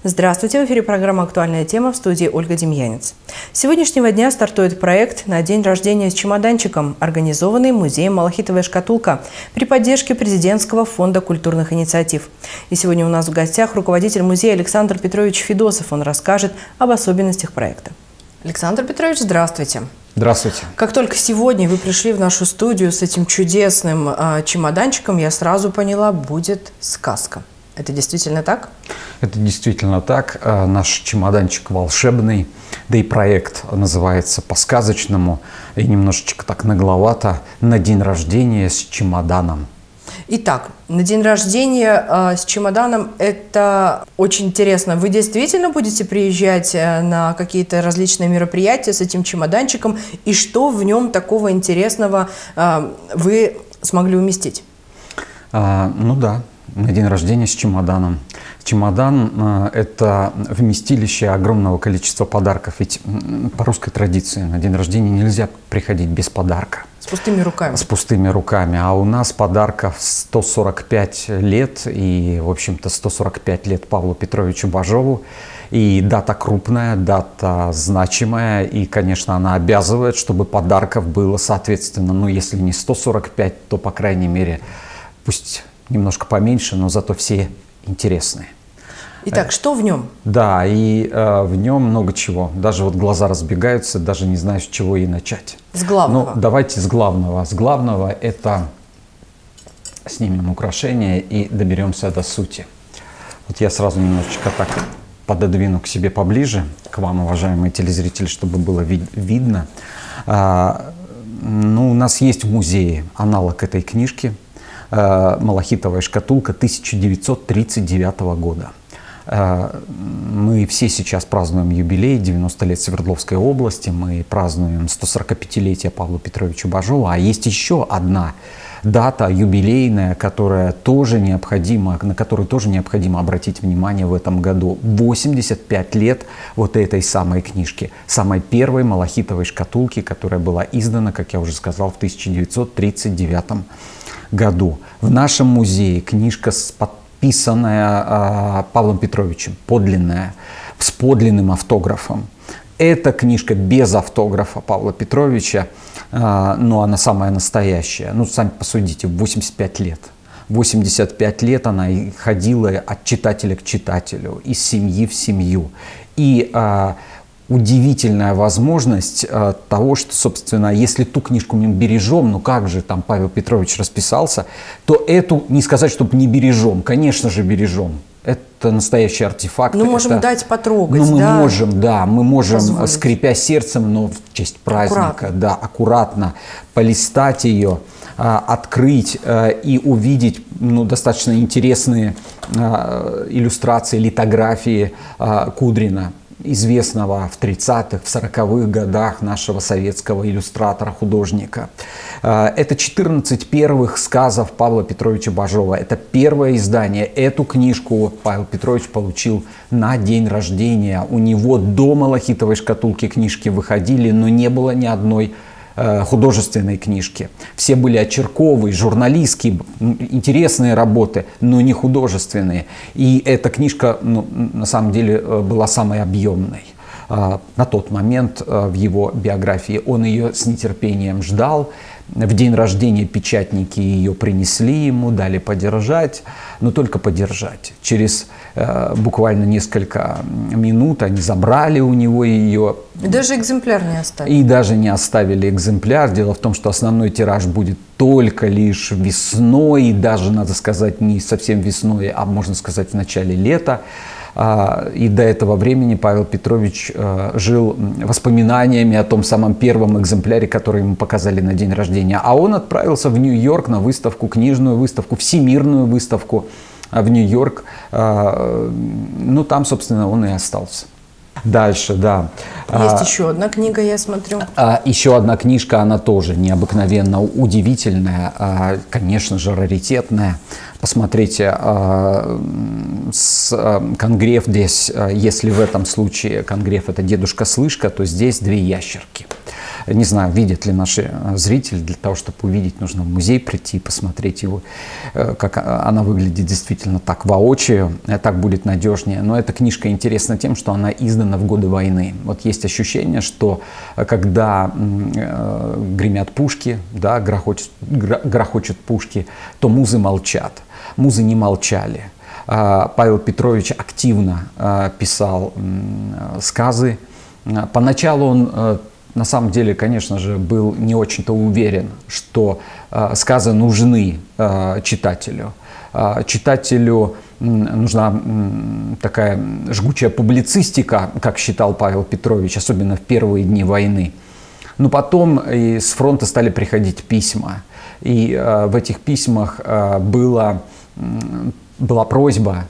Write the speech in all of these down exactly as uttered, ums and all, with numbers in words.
Здравствуйте! В эфире программа «Актуальная тема», в студии Ольга Демьянец. С сегодняшнего дня стартует проект «На день рождения с чемоданчиком», организованный музеем «Малахитовая шкатулка» при поддержке Президентского фонда культурных инициатив. И сегодня у нас в гостях руководитель музея Александр Петрович Федосов. Он расскажет об особенностях проекта. Александр Петрович, здравствуйте! Здравствуйте. Как только сегодня вы пришли в нашу студию с этим чудесным э, чемоданчиком, я сразу поняла, будет сказка. Это действительно так? Это действительно так. Наш чемоданчик волшебный, да и проект называется по-сказочному и немножечко так нагловато «На день рождения с чемоданом». Итак, на день рождения э, с чемоданом – это очень интересно. Вы действительно будете приезжать э, на какие-то различные мероприятия с этим чемоданчиком? И что в нем такого интересного э, вы смогли уместить? А, ну да, на день рождения с чемоданом. Чемодан э, – это вместилище огромного количества подарков. Ведь по русской традиции на день рождения нельзя приходить без подарка. С пустыми руками. С пустыми руками. А у нас подарков сто сорок пять лет. И, в общем-то, сто сорок пять лет Павлу Петровичу Бажову. И дата крупная, дата значимая. И, конечно, она обязывает, чтобы подарков было, соответственно, ну, если не сто сорок пять, то, по крайней мере, пусть немножко поменьше, но зато все интересные. Итак, что в нем? Да, и э, в нем много чего. Даже вот глаза разбегаются, даже не знаю, с чего и начать. С главного? Ну, давайте с главного. С главного это снимем украшения и доберемся до сути. Вот я сразу немножечко так пододвину к себе поближе, к вам, уважаемые телезрители, чтобы было ви видно. А, ну, у нас есть в музее аналог этой книжки «Малахитовая шкатулка» тысяча девятьсот тридцать девятого года. Мы все сейчас празднуем юбилей, девяносто лет Свердловской области, мы празднуем сто сорокапятилетие Павла Петровича Бажова, а есть еще одна дата юбилейная, которая тоже необходимо, на которую тоже необходимо обратить внимание в этом году. восемьдесят пять лет вот этой самой книжки, самой первой малахитовой шкатулки, которая была издана, как я уже сказал, в тысяча девятьсот тридцать девятом году. В нашем музее книжка с подписанная э, Павлом Петровичем, подлинная, с подлинным автографом. Эта книжка без автографа Павла Петровича, э, но она самая настоящая. Ну, сами посудите, восемьдесят пять лет. восемьдесят пять лет она ходила от читателя к читателю, из семьи в семью. И э, удивительная возможность э, того, что, собственно, если ту книжку мы бережем, ну как же там Павел Петрович расписался, то эту не сказать, чтобы не бережем, конечно же бережем. Это настоящий артефакт. Ну, можем это, дать потрогать, ну, мы да? можем, да, мы можем, Позволить. скрипя сердцем, но в честь праздника, Аккуратно. да, аккуратно полистать ее, э, открыть э, и увидеть, ну, достаточно интересные э, иллюстрации, литографии э, Кудрина, известного в тридцатых, в сороковых годах нашего советского иллюстратора, художника. Это четырнадцать первых сказов Павла Петровича Бажова. Это первое издание. Эту книжку Павел Петрович получил на день рождения. У него до малахитовой шкатулки книжки выходили, но не было ни одной художественной книжки. Все были очерковые, журналистские, интересные работы, но не художественные. И эта книжка, ну, на самом деле была самой объемной на тот момент в его биографии. Он ее с нетерпением ждал. В день рождения печатники ее принесли ему, дали подержать, но только подержать. Через э, буквально несколько минут они забрали у него ее. И даже экземпляр не оставили. И даже не оставили экземпляр. Дело в том, что основной тираж будет только лишь весной, и даже, надо сказать, не совсем весной, а можно сказать в начале лета. И до этого времени Павел Петрович жил воспоминаниями о том самом первом экземпляре, который ему показали на день рождения. А он отправился в Нью-Йорк на выставку, книжную выставку, всемирную выставку в Нью-Йорк. Ну, там, собственно, он и остался. Дальше, да. Есть а, еще одна книга, я смотрю. А, еще одна книжка, она тоже необыкновенно удивительная, а, конечно же, раритетная. Посмотрите, а, с, а, конгреф здесь, а, если в этом случае конгреф это дедушка-слышка, то здесь две ящерки. Не знаю, видят ли наши зрители, для того, чтобы увидеть, нужно в музей прийти, посмотреть его, как она выглядит действительно так воочию, так будет надежнее. Но эта книжка интересна тем, что она издана в годы войны. Вот есть ощущение, что когда гремят пушки, да, грохочут, грохочут пушки, то музы молчат. Музы не молчали. Павел Петрович активно писал сказы. Поначалу он, на самом деле, конечно же, был не очень-то уверен, что сказы нужны читателю. Читателю нужна такая жгучая публицистика, как считал Павел Петрович, особенно в первые дни войны. Но потом с фронта стали приходить письма. И в этих письмах было, была просьба: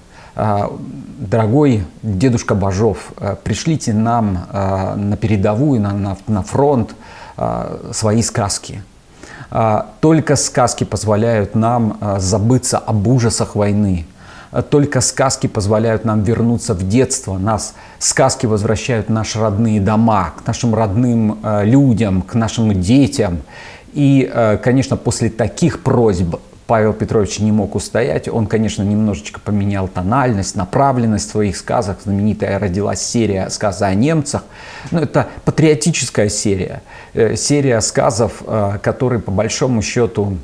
дорогой дедушка Бажов, пришлите нам на передовую, на, на, на фронт свои сказки. Только сказки позволяют нам забыться об ужасах войны. Только сказки позволяют нам вернуться в детство. Нас сказки возвращают в наши родные дома, к нашим родным людям, к нашим детям. И, конечно, после таких просьб Павел Петрович не мог устоять. Он, конечно, немножечко поменял тональность, направленность своих сказок. Знаменитая родилась серия «Сказы о немцах». Но это патриотическая серия. Серия сказов, которые, по большому счету,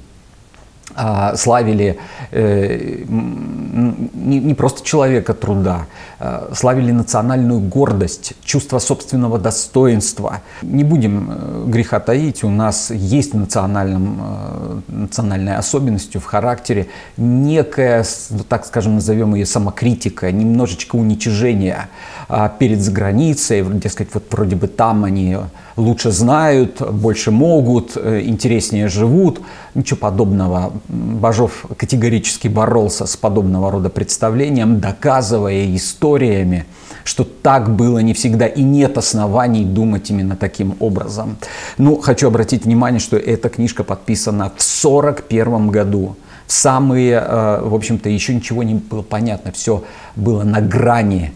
славили э, не, не просто человека труда, э, славили национальную гордость, чувство собственного достоинства. Не будем э, греха таить, у нас есть национальным, э, национальной особенностью в характере некая, ну, так скажем, назовем ее самокритика, немножечко уничижение э, перед заграницей, дескать, вот вроде бы там они лучше знают, больше могут, э, интереснее живут. Ничего подобного. Бажов категорически боролся с подобного рода представлением, доказывая историями, что так было не всегда и нет оснований думать именно таким образом. Ну, хочу обратить внимание, что эта книжка подписана в сорок первом году. В самые, в общем-то, еще ничего не было понятно, все было на грани.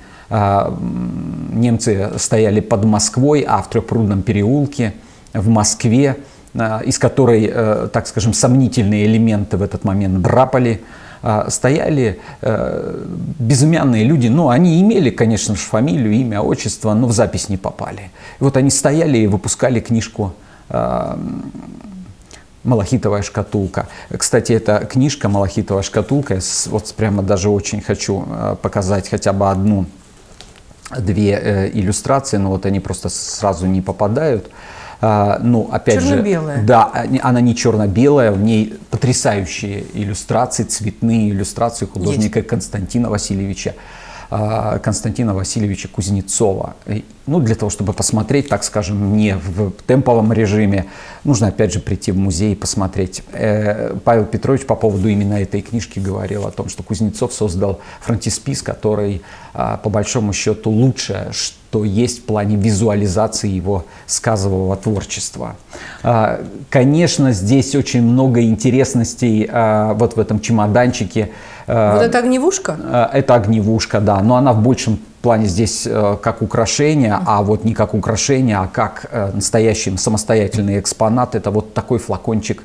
Немцы стояли под Москвой, а в Трехпрудном переулке в Москве, из которой, так скажем, сомнительные элементы в этот момент драпали, стояли безымянные люди. Ну, они имели, конечно же, фамилию, имя, отчество, но в запись не попали. И вот они стояли и выпускали книжку «Малахитовая шкатулка». Кстати, эта книжка «Малахитовая шкатулка», вот прямо даже очень хочу показать хотя бы одну, две иллюстрации, но вот они просто сразу не попадают. Ну, опять же, да, она не черно-белая, в ней потрясающие иллюстрации, цветные иллюстрации художника Есть. Константина Васильевича, Константина Васильевича Кузнецова. Ну, для того, чтобы посмотреть, так скажем, не в темповом режиме, нужно опять же прийти в музей и посмотреть. Павел Петрович по поводу именно этой книжки говорил о том, что Кузнецов создал фронтиспис, который, по большому счету, лучшее, что есть в плане визуализации его сказового творчества. Конечно, здесь очень много интересностей вот в этом чемоданчике. Вот это огневушка? Это огневушка, да, но она в большем плане здесь как украшение, а вот не как украшение, а как настоящий самостоятельный экспонат. Это вот такой флакончик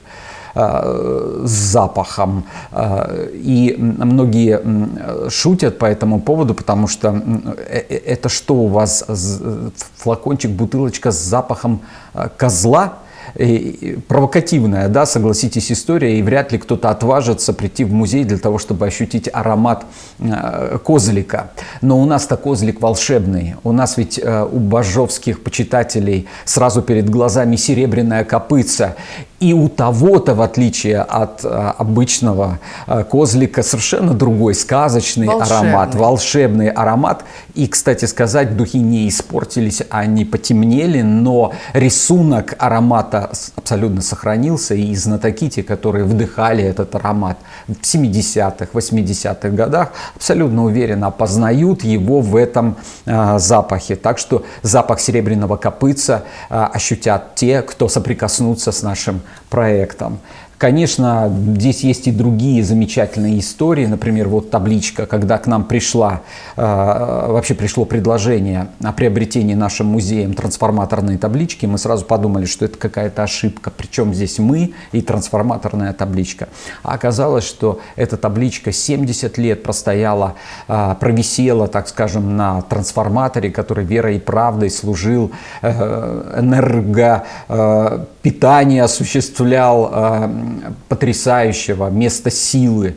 с запахом. И многие шутят по этому поводу, потому что это что у вас, флакончик, бутылочка с запахом козла? И провокативная, да, согласитесь, история, и вряд ли кто-то отважится прийти в музей для того, чтобы ощутить аромат э, козлика. Но у нас-то козлик волшебный. У нас ведь э, у бажовских почитателей сразу перед глазами серебряная копытца. И у того-то, в отличие от э, обычного э, козлика, совершенно другой сказочный волшебный. аромат, волшебный аромат. И, кстати сказать, духи не испортились, они потемнели, но рисунок аромата абсолютно сохранился, и знатоки, те, которые вдыхали этот аромат в семидесятых, восьмидесятых годах, абсолютно уверенно опознают его в этом э, запахе. Так что запах серебряного копытца э, ощутят те, кто соприкоснутся с нашим проектом. Конечно, здесь есть и другие замечательные истории. Например, вот табличка, когда к нам пришла, вообще пришло предложение о приобретении нашим музеем трансформаторной таблички, мы сразу подумали, что это какая-то ошибка. Причем здесь мы и трансформаторная табличка. А оказалось, что эта табличка семьдесят лет простояла, провисела, так скажем, на трансформаторе, который верой и правдой служил, энергопитание осуществлял, потрясающего места силы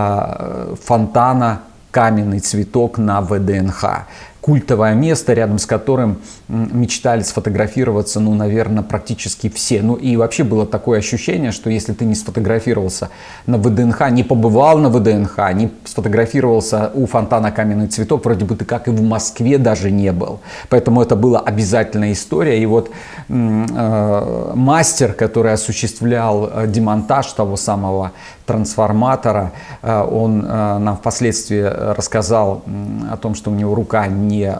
фонтана «Каменный цветок» на вэ дэ эн ха. Культовое место, рядом с которым мечтали сфотографироваться, ну, наверное, практически все. Ну, и вообще было такое ощущение, что если ты не сфотографировался на вэ дэ эн ха, не побывал на вэ дэ эн ха, не сфотографировался у фонтана «Каменный цветок», вроде бы ты как и в Москве даже не был. Поэтому это была обязательная история. И вот э, мастер, который осуществлял демонтаж того самого трансформатора, э, он э, нам впоследствии рассказал о том, что у него рука не не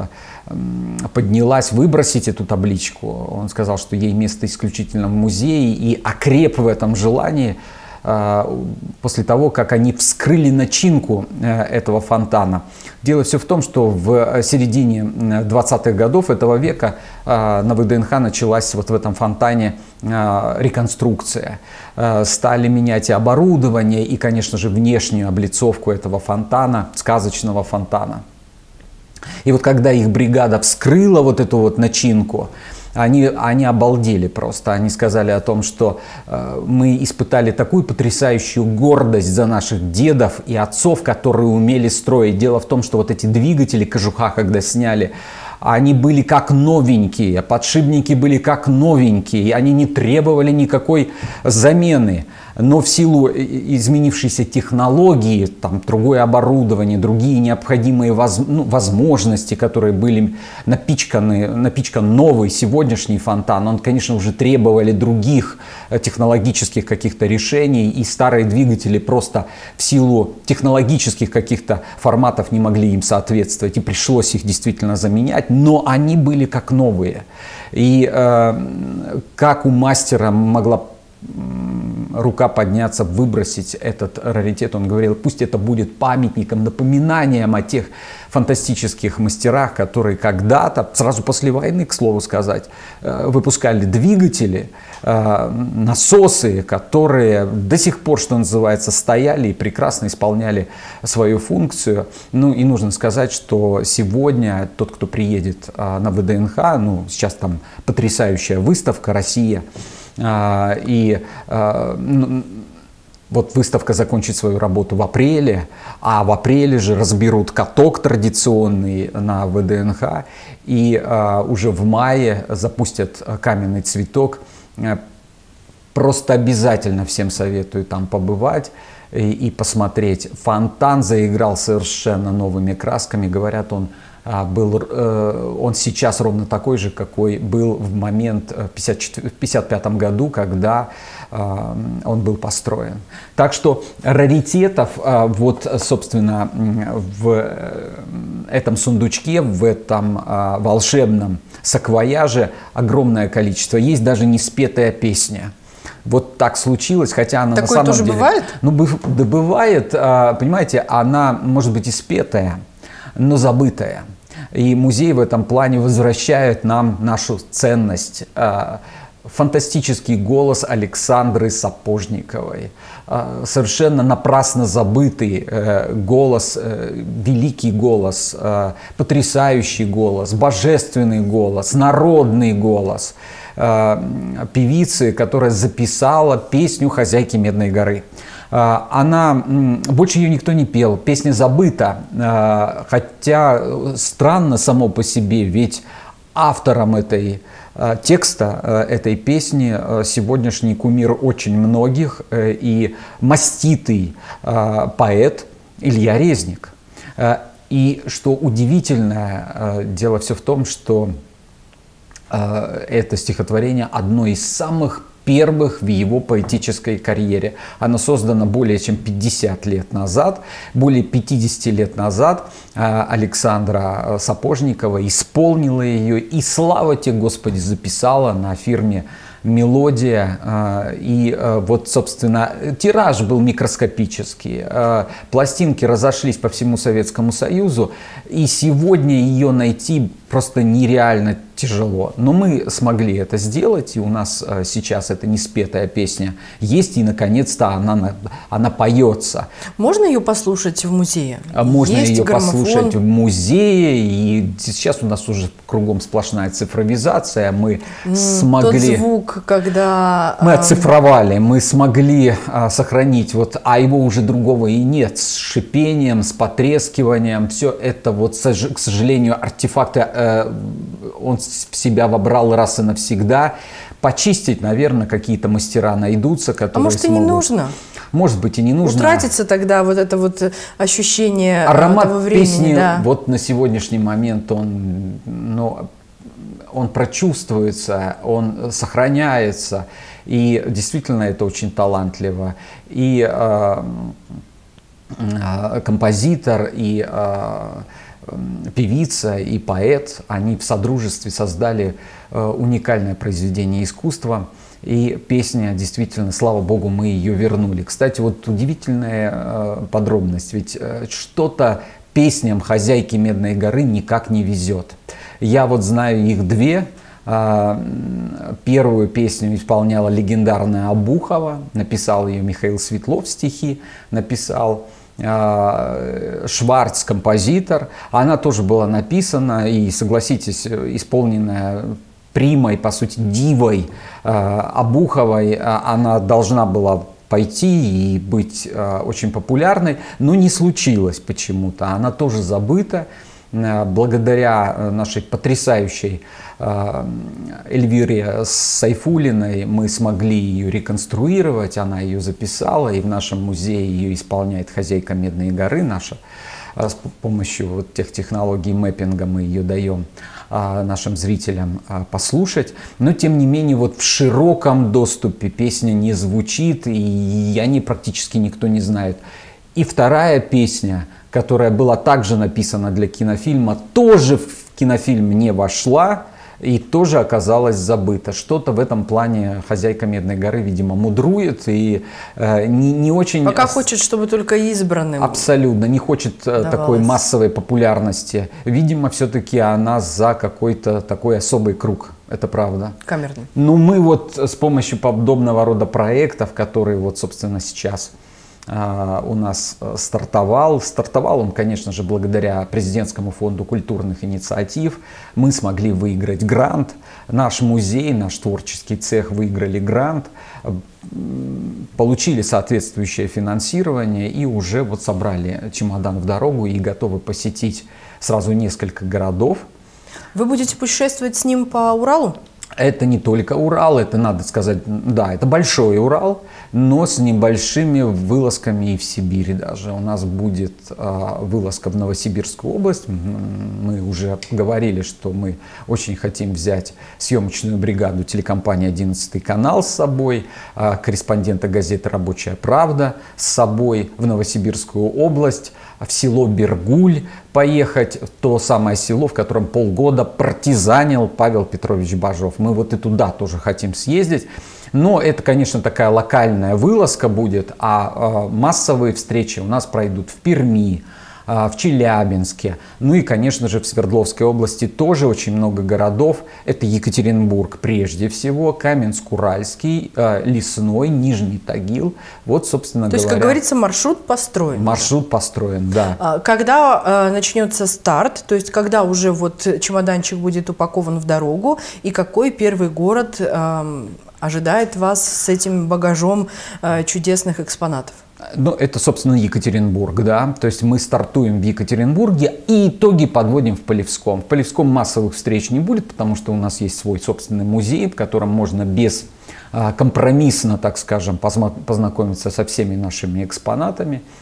поднялась выбросить эту табличку. Он сказал, что ей место исключительно в музее, и окреп в этом желании после того, как они вскрыли начинку этого фонтана. Дело все в том, что в середине двадцатых годов этого века на вэ дэ эн ха началась вот в этом фонтане реконструкция. Стали менять и оборудование, и, конечно же, внешнюю облицовку этого фонтана, сказочного фонтана. И вот когда их бригада вскрыла вот эту вот начинку, они, они обалдели просто. Они сказали о том, что э, мы испытали такую потрясающую гордость за наших дедов и отцов, которые умели строить. Дело в том, что вот эти двигатели кожуха, когда сняли, они были как новенькие, подшипники были как новенькие, они не требовали никакой замены. Но в силу изменившейся технологии, там, другое оборудование, другие необходимые воз, ну, возможности, которые были напичканы, напичкан новый сегодняшний фонтан, он, конечно, уже требовали других технологических каких-то решений, и старые двигатели просто в силу технологических каких-то форматов не могли им соответствовать, и пришлось их действительно заменять, но они были как новые. И э, как у мастера могла рука подняться, выбросить этот раритет. Он говорил, пусть это будет памятником, напоминанием о тех фантастических мастерах, которые когда-то, сразу после войны, к слову сказать, выпускали двигатели, насосы, которые до сих пор, что называется, стояли и прекрасно исполняли свою функцию. Ну и нужно сказать, что сегодня тот, кто приедет на вэ дэ эн ха, ну сейчас там потрясающая выставка «Россия», и ну, вот выставка закончит свою работу в апреле, а в апреле же разберут каток традиционный на вэ дэ эн ха, и а, уже в мае запустят «Каменный цветок». Просто обязательно всем советую там побывать и, и посмотреть. Фонтан заиграл совершенно новыми красками. Говорят, он был, он сейчас ровно такой же, какой был в момент в пятьдесят пятом году, когда он был построен. Так что раритетов, вот, собственно, в этом сундучке, в этом волшебном саквояже огромное количество. Есть даже неспетая песня. Вот так случилось, хотя она Такое на самом тоже деле... бывает? Ну, да бывает, понимаете, она может быть и спетая, но забытая. И музей в этом плане возвращает нам нашу ценность. Фантастический голос Александры Сапожниковой. Совершенно напрасно забытый голос, великий голос, потрясающий голос, божественный голос, народный голос певицы, которая записала песню «Хозяйки Медной горы». Она, больше ее никто не пел, песня забыта, хотя странно само по себе, ведь автором этой текста этой песни сегодняшний кумир очень многих и маститый поэт Илья Резник. И что удивительное, дело все в том, что это стихотворение одно из самых первых в его поэтической карьере. Оно создано более чем пятьдесят лет назад. Более пятидесяти лет назад Александра Сапожникова исполнила ее и, слава тебе, Господи, записала на фирме мелодия. И вот, собственно, тираж был микроскопический. Пластинки разошлись по всему Советскому Союзу. И сегодня ее найти просто нереально тяжело. Но мы смогли это сделать, и у нас сейчас эта неспетая песня есть, и наконец-то она, она поется. Можно ее послушать в музее? Можно есть ее граммофон? послушать в музее, и сейчас у нас уже кругом сплошная цифровизация. Мы mm, смогли... Тот звук, когда... Мы оцифровали, мы смогли а, сохранить, вот, а его уже другого и нет, с шипением, с потрескиванием. Все это, вот, к сожалению, артефакты, э, он в себя вобрал раз и навсегда. Почистить, наверное, какие-то мастера найдутся, которые А может, смогут... и не нужно? Может быть, и не нужно. Утратится тогда вот это вот ощущение аромат того времени. Песни, да. Вот на сегодняшний момент он, ну, он прочувствуется, он сохраняется. И действительно это очень талантливо. И э, э, композитор, и э, певица, и поэт, они в содружестве создали э, уникальное произведение искусства. И песня, действительно, слава богу, мы ее вернули. Кстати, вот удивительная э, подробность, ведь э, что-то песням «Хозяйки Медной горы» никак не везет. Я вот знаю их две. Э, первую песню исполняла легендарная Обухова, написал ее Михаил Светлов, стихи написал. Шварц, композитор, она тоже была написана и, согласитесь, исполненная примой, по сути, дивой Обуховой. Она должна была пойти и быть очень популярной, но не случилось почему-то. Она тоже забыта. Благодаря нашей потрясающей Эльвире Сайфуллиной мы смогли ее реконструировать, она ее записала, и в нашем музее ее исполняет «Хозяйка Медной горы» наша. С помощью вот тех технологий мэппинга мы ее даем нашим зрителям послушать. Но тем не менее вот в широком доступе песня не звучит, и о ней практически никто не знает. И вторая песня, которая была также написана для кинофильма, тоже в кинофильм не вошла и тоже оказалась забыта. Что-то в этом плане «Хозяйка Медной горы», видимо, мудрует и э, не, не очень... Пока хочет, чтобы только избранным. Абсолютно, не хочет давалось. Такой массовой популярности. Видимо, все-таки она за какой-то такой особый круг. Это правда. Камерный. Ну, мы вот с помощью подобного рода проектов, которые вот, собственно, сейчас... у нас стартовал. Стартовал он, конечно же, благодаря Президентскому фонду культурных инициатив. Мы смогли выиграть грант. Наш музей, наш творческий цех выиграли грант, получили соответствующее финансирование и уже вот собрали чемодан в дорогу и готовы посетить сразу несколько городов. Вы будете путешествовать с ним по Уралу? Это не только Урал, это, надо сказать, да, это большой Урал, но с небольшими вылазками и в Сибири даже. У нас будет э, вылазка в Новосибирскую область. Мы уже говорили, что мы очень хотим взять съемочную бригаду телекомпании «одиннадцатый канал» с собой, э, корреспондента газеты «Рабочая правда» с собой в Новосибирскую область, в село Бергуль поехать, то самое село, в котором полгода партизанил Павел Петрович Бажов. Мы вот и туда тоже хотим съездить. Но это, конечно, такая локальная вылазка будет, а э, массовые встречи у нас пройдут в Перми, э, в Челябинске, ну и, конечно же, в Свердловской области тоже очень много городов. Это Екатеринбург прежде всего, Каменск-Уральский, э, Лесной, Нижний Тагил. Вот, собственно говоря. То есть, как говорится, маршрут построен. Маршрут построен, да. Когда э, начнется старт, то есть, когда уже вот чемоданчик будет упакован в дорогу, и какой первый город э, ожидает вас с этим багажом э, чудесных экспонатов? Ну, это, собственно, Екатеринбург, да. То есть мы стартуем в Екатеринбурге и итоги подводим в Полевском. В Полевском массовых встреч не будет, потому что у нас есть свой собственный музей, в котором можно без компромиссно, так скажем, познакомиться со всеми нашими экспонатами.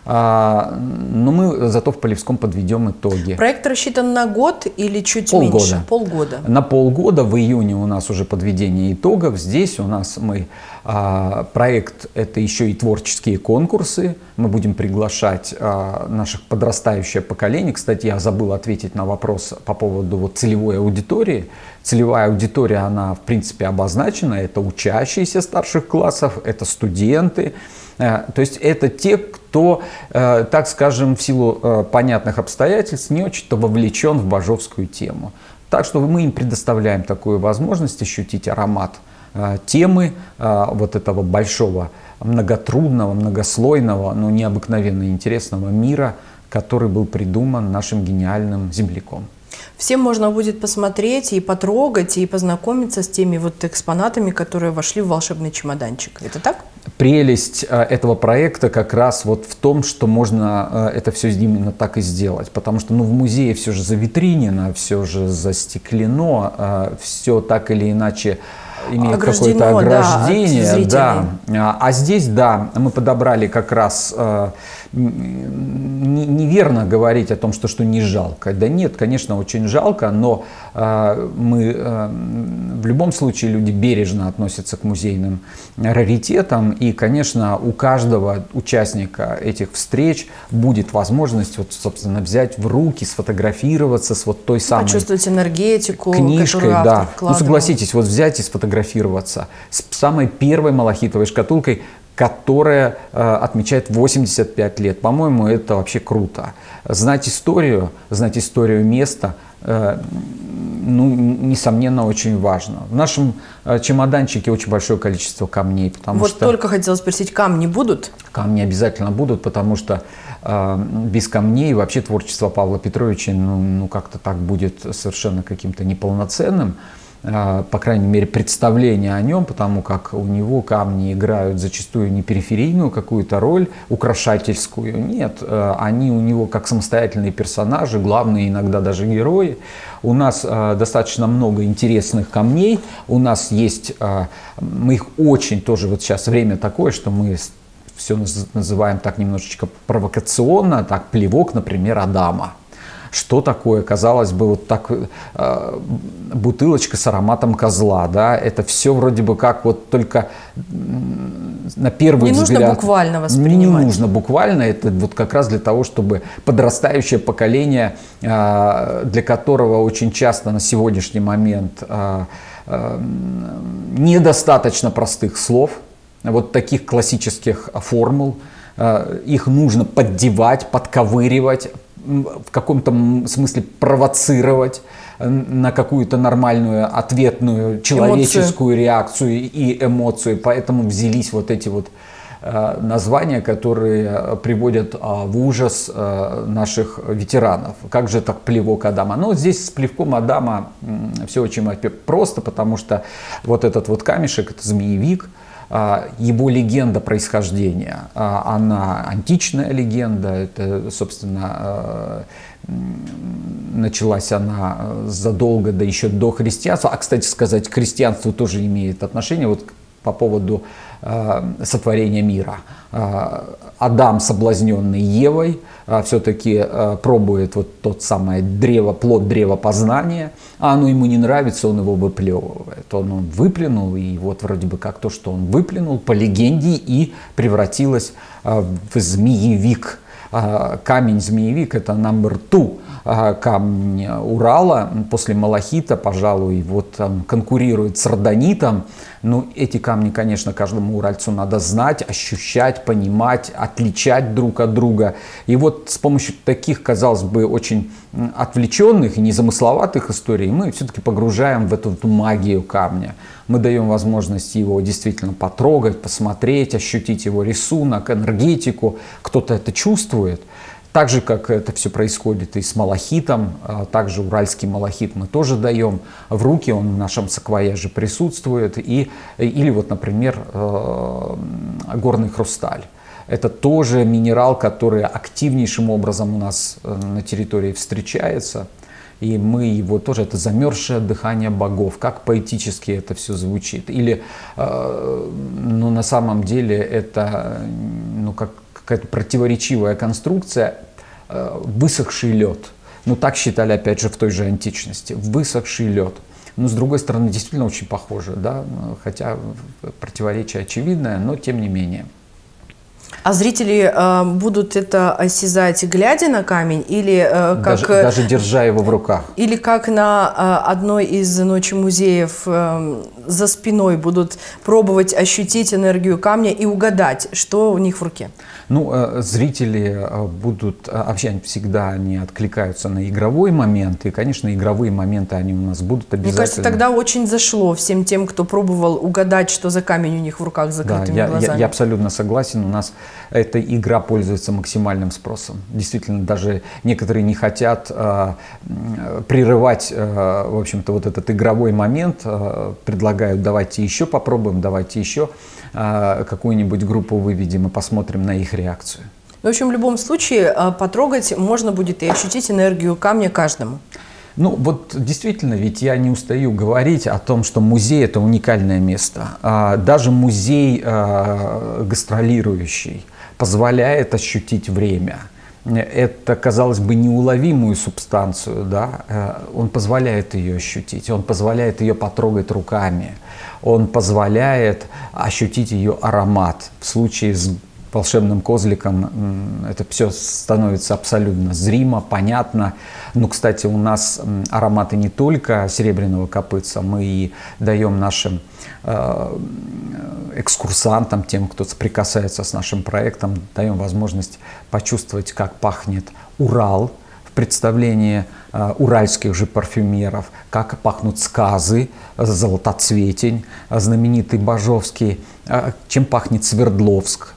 Но мы зато в Полевском подведем итоги. Проект рассчитан на год или чуть Полгода. меньше? Полгода. На полгода. В июне у нас уже подведение итогов. Здесь у нас мы проект — это еще и творческие конкурсы. Мы будем приглашать наших подрастающее поколение. Кстати, я забыл ответить на вопрос по поводу вот целевой аудитории. Целевая аудитория, она в принципе обозначена. Это учащиеся старших классов, это студенты. То есть это те, кто, так скажем, в силу понятных обстоятельств не очень-то вовлечен в бажовскую тему. Так что мы им предоставляем такую возможность ощутить аромат темы вот этого большого, многотрудного, многослойного, но необыкновенно интересного мира, который был придуман нашим гениальным земляком. Всем можно будет посмотреть и потрогать, и познакомиться с теми вот экспонатами, которые вошли в волшебный чемоданчик. Это так? Прелесть этого проекта как раз вот в том, что можно это все именно так и сделать. Потому что ну, в музее все же завитринено, все же застеклено, все так или иначе имеет какое-то ограждение. Да, да. А здесь, да, мы подобрали как раз, э, неверно говорить о том, что, что не жалко. Да нет, конечно, очень жалко, но э, мы э, в любом случае люди бережно относятся к музейным раритетам. И, конечно, у каждого участника этих встреч будет возможность, вот, собственно, взять в руки, сфотографироваться с вот той самой почувствовать энергетику, книжкой. Да. Ну, согласитесь, вот взять и сфотографироваться с самой первой малахитовой шкатулкой, которая э, отмечает восемьдесят пять лет. По-моему, это вообще круто. Знать историю, знать историю места, э, ну, несомненно, очень важно. В нашем э, чемоданчике очень большое количество камней. Потому вот что только хотела спросить, камни будут? Камни обязательно будут, потому что э, без камней вообще творчество Павла Петровича ну, ну, как-то так будет совершенно каким-то неполноценным. По крайней мере, представление о нем, потому как у него камни играют зачастую не периферийную какую-то роль, украшательскую. Нет, они у него как самостоятельные персонажи, главные иногда даже герои. У нас достаточно много интересных камней. У нас есть, мы их очень тоже, вот сейчас время такое, что мы все называем так немножечко провокационно, так, плевок, например, Адама. Что такое, казалось бы, вот так э, бутылочка с ароматом козла, да, это все вроде бы как вот только на первый взгляд. Не нужно буквально воспринимать. Не нужно буквально, это вот как раз для того, чтобы подрастающее поколение, э, для которого очень часто на сегодняшний момент э, э, недостаточно простых слов, вот таких классических формул, э, их нужно поддевать, подковыривать, в каком-то смысле провоцировать на какую-то нормальную ответную человеческую эмоцию. реакцию и эмоцию. Поэтому взялись вот эти вот э, названия, которые приводят э, в ужас э, наших ветеранов. Как же так плевок Адама? Ну, здесь с плевком Адама э, все очень просто, потому что вот этот вот камешек, это змеевик. Его легенда происхождения, она античная легенда, это, собственно, началась она задолго, да еще до христианства. А, кстати сказать, к христианству тоже имеет отношение вот по поводу сотворения мира. Адам, соблазненный Евой, все-таки пробует вот тот самый древо, плод древа познания, а оно ему не нравится, он его выплевывает. Он, он выплюнул, и вот вроде бы как то, что он выплюнул, по легенде и превратилось в змеевик. Камень-змеевик — это номер два камень Урала после малахита, пожалуй, вот он конкурирует с родонитом. Ну, эти камни, конечно, каждому уральцу надо знать, ощущать, понимать, отличать друг от друга. И вот с помощью таких, казалось бы, очень отвлеченных и незамысловатых историй мы все-таки погружаем в эту магию камня. Мы даем возможность его действительно потрогать, посмотреть, ощутить его рисунок, энергетику. Кто-то это чувствует. Так же, как это все происходит и с малахитом, также уральский малахит мы тоже даем в руки, он в нашем саквояже присутствует. И, или вот, например, горный хрусталь. Это тоже минерал, который активнейшим образом у нас на территории встречается. И мы его тоже, это замерзшее дыхание богов, как поэтически это все звучит. Или, э, ну, на самом деле, это, ну, как, какая-то противоречивая конструкция, высохший лед. Ну, так считали, опять же, в той же античности. Высохший лед. Но, с другой стороны, действительно очень похоже, да? Хотя противоречие очевидное, но тем не менее. А зрители э, будут это осязать, глядя на камень, или э, как... Даже, даже держа его в руках. Или как на э, одной из ночи музеев э, за спиной будут пробовать ощутить энергию камня и угадать, что у них в руке? Ну, э, зрители э, будут... Э, вообще всегда они откликаются на игровой момент. И, конечно, игровые моменты они у нас будут обязательно. Мне кажется, тогда очень зашло всем тем, кто пробовал угадать, что за камень у них в руках с закрытыми да, я, глазами. Я, я абсолютно согласен. У нас эта игра пользуется максимальным спросом. Действительно, даже некоторые не хотят э, прерывать, э, в общем-то, вот этот игровой момент. Э, предлагают, давайте еще попробуем, давайте еще э, какую-нибудь группу выведем и посмотрим на их реакцию. В общем, в любом случае, э, потрогать можно будет и ощутить энергию камня каждому. Ну вот действительно, ведь я не устаю говорить о том, что музей – это уникальное место. А, даже музей а, гастролирующий позволяет ощутить время. Это, казалось бы, неуловимую субстанцию, да? Он позволяет ее ощутить, он позволяет ее потрогать руками, он позволяет ощутить ее аромат. В случае с волшебным козликом это все становится абсолютно зримо, понятно. Ну, кстати, у нас ароматы не только серебряного копытца, мы и даем нашим э, экскурсантам, тем, кто соприкасается с нашим проектом, даем возможность почувствовать, как пахнет Урал в представлении э, уральских же парфюмеров, как пахнут сказы, Золотоцветень, знаменитый Бажовский, э, чем пахнет Свердловск,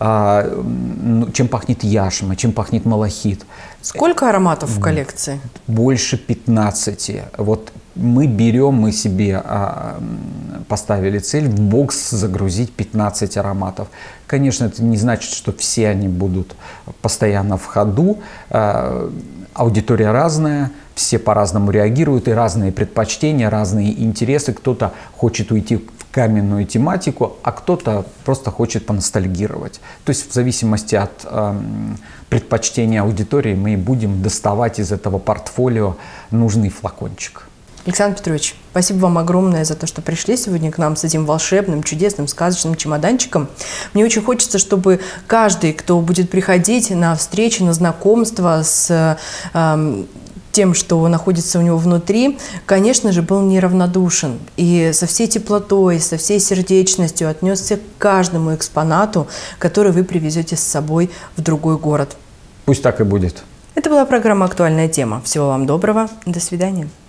чем пахнет яшма, чем пахнет малахит. Сколько ароматов в коллекции? Больше пятнадцати. Вот мы берем, мы себе а, поставили цель в бокс загрузить пятнадцать ароматов. Конечно, это не значит, что все они будут постоянно в ходу. А, аудитория разная, все по-разному реагируют, и разные предпочтения, разные интересы. Кто-то хочет уйти в каменную тематику, а кто-то просто хочет поностальгировать. То есть в зависимости от э, предпочтения аудитории мы и будем доставать из этого портфолио нужный флакончик. Александр Петрович, спасибо вам огромное за то, что пришли сегодня к нам с этим волшебным, чудесным, сказочным чемоданчиком. Мне очень хочется, чтобы каждый, кто будет приходить на встречи, на знакомство с э, тем, что находится у него внутри, конечно же, был неравнодушен. И со всей теплотой, со всей сердечностью отнесся к каждому экспонату, который вы привезете с собой в другой город. Пусть так и будет. Это была программа «Актуальная тема». Всего вам доброго. До свидания.